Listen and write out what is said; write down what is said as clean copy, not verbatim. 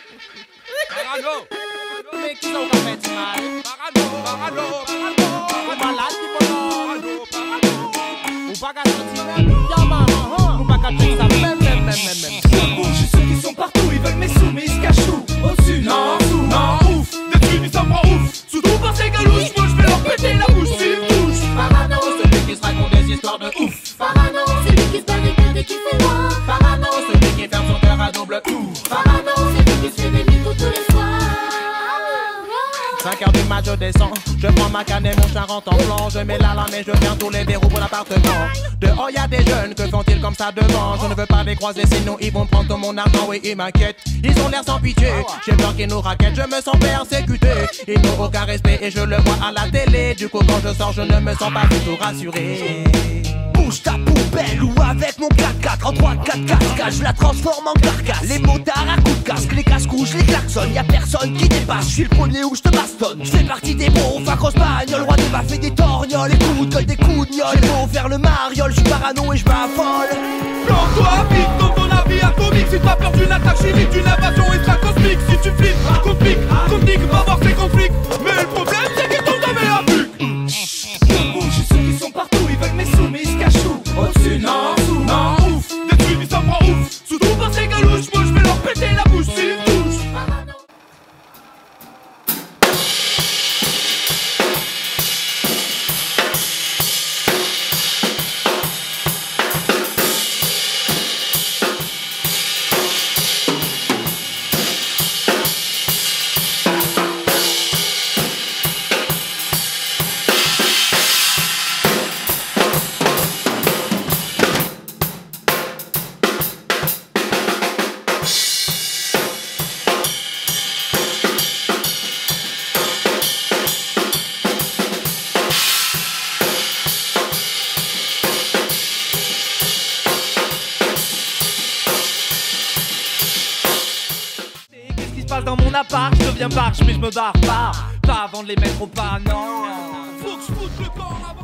Parano. Mais qui sont pas fait mal? Parano. Ou malade qui bonhomme? Parano. Ou pas qu'à sortir? Y'a maman, ou pas qu'à check ça? Même. Bouge, ceux qui sont partout, ils veulent mes sous, mais ils se cachent où? Au-dessus, non, en dessous, non, ouf. Depuis, ils s'en prend ouf. Surtout par ces galouches, moi je vais leur péter la bouche s'ils me touchent. Parano, celui qui se raconte des histoires de ouf. Parano, celui qui se barricade et qui fait loin. Parano, celui qui ferme son cœur à double ouf. Parano, celui qui se fait des mythos tous les soirs. 5 heures du mat, je descends. Je prends ma canne et mon chien rentre en blanc. Je mets la lame et je ferme tous les verrous pour l'appartement. Dehors y'a des jeunes, que font-ils comme ça devant? Je ne veux pas les croiser, sinon ils vont prendre tout mon argent. Oui, ils m'inquiètent, ils ont l'air sans pitié. J'ai peur qu'ils nous raquettent, je me sens persécuté. Ils n'ont aucun respect et je le vois à la télé. Du coup quand je sors, je ne me sens pas du tout rassuré. Bouge ta poubelle ou avec mon 4x4 en 3-4 cascades, je la transforme en carcasse. Les motards à coups de casque, les casques rouges, les klaxons, y'a personne qui dépasse. Je suis le premier où je te bastonne. Je fais partie des bons, enfin grosse bagnole, roi des baffes et des torgnoles, les coups de gueule, des coups de gnole. J'ai beau faire le mariole, je suis parano et je m'affole. Plante-toi vite dans ton avis atomique. Si t'as peur d'une attaque chimique, d'une invasion extra-cosmique. Si tu flippes, qu'on te pique, va voir ces conflits. Mais le problème c'est qu'ils t'ont jamais la buque. Bouge, ceux qui sont partout, ils veulent mes sous, mais ils se cachent où? Au-dessus, non, en dessous, non, ouf. Depuis, ils s'en prend ouf. Surtout par ces galouches, moi je vais leur péter la bouche s'ils me touchent. Dans mon appart, je deviens barge mais je me barre pas avant de les mettre au pas, non. Faut que je foute le camp là-bas.